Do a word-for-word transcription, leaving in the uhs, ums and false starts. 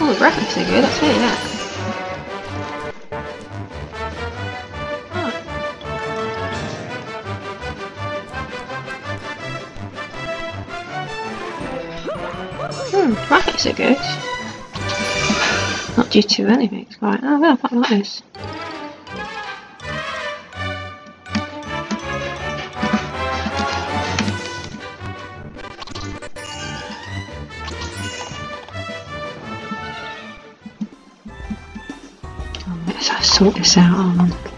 Oh, the graphics are good, I'll tell you that. Hmm, graphics are good. Not due to anything, it's quite. Oh, yeah, I quite like this. Oh, let's sort this out. Oh,